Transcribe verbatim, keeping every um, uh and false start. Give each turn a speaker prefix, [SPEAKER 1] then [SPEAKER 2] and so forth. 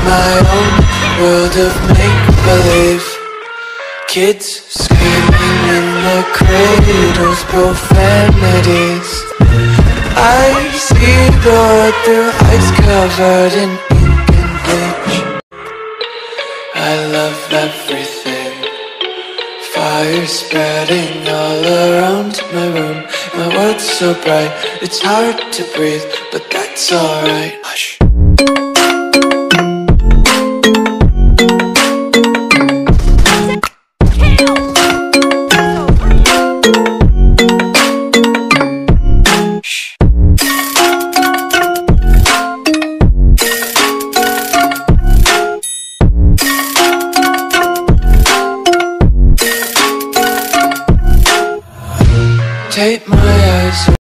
[SPEAKER 1] my own world of make-believe. Kids screaming in the cradles, profanities. I see the world through eyes covered in ink and bleach. I love everything. Fire spreading all around my room. My world's so bright, it's hard to breathe, but that's alright. Hush. Take my eyes